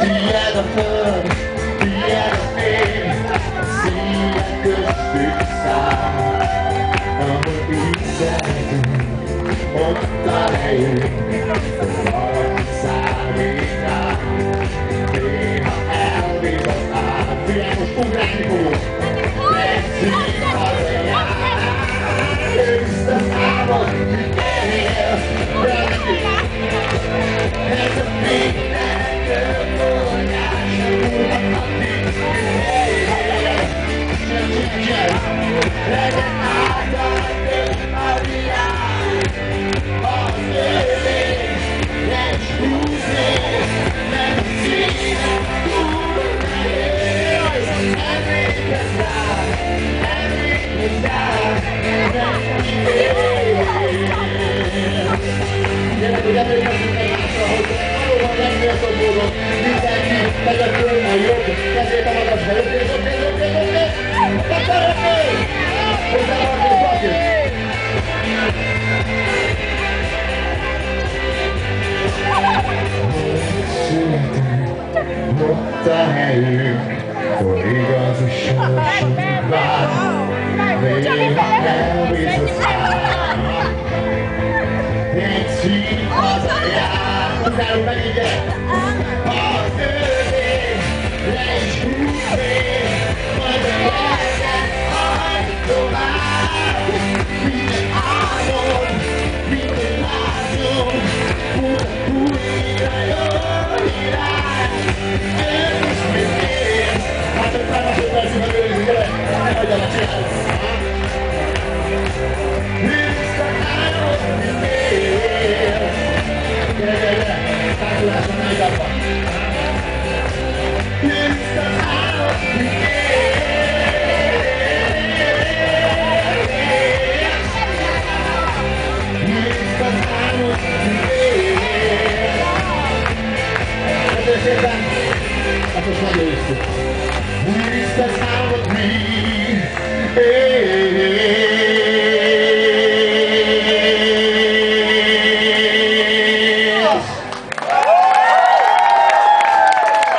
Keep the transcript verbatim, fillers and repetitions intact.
Tiéd a föld, tiéd a fény, szívek köztük száll. Ahol ízeltünk, ott a helyünk, valaki számít rá. Néha elbízott át, figyelj, most ugrálni fogunk. Legyünk hazajár, őszt a számot, mit élsz, ez a mindenkő forrás, úrnak nincs élsz. Legyen átadni a világ, az élmény, és húzni, nem a színek túl nehéz. Emlékezz rá, emlékezz rá, nem most élsz. Gyerek, hogy emlékezzünk egymásra, hogy valóban nem méltott módon mindenki tegye föl a jobb kezét a magasra. Jobb kéz, jobb kéz, jobb kéz, jobb kéz! Megszeretnél! Hozzá valaki, valaki! Születünk, ott a helyünk, hol igazi sorsunk vár. Néha elbízott szám. Egy szív hazajár, hozzárunk meg így el! A fővény, le is húzni, majd a lelket hajt tovább. Minden álmod, minden lázom, újra jön irány. Ősz, mit érsz? Hát ott már másod percig a bőrünk, gyere! Ne hagyjál a csinálni! Ősz a álmod, mit érsz? Gyere, gyere, gyere! Társuláson megy abba! Ősz a álmod, mit érsz? Ősz az álmod, mit érsz? Köszönöm szépen! Hát most nagyon ősztük! Ősz az álmod, mit érsz?